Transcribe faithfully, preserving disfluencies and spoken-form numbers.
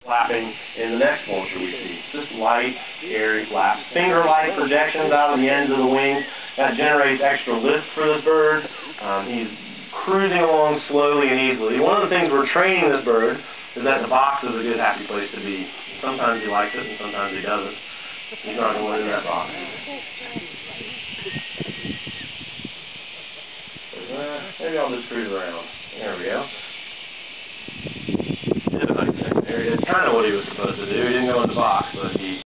flapping in the next vulture we see. Just light, airy flaps. Finger-like projections out of the ends of the wings. That generates extra lift for this bird. Um, he's cruising along slowly and easily. One of the things we're training this bird is that the box is a good, happy place to be. Sometimes he likes it and sometimes he doesn't. He's not going in that box. Uh, maybe I'll just cruise around. There we go. There he is. Kind of what he was supposed to do. He didn't go in the box, but he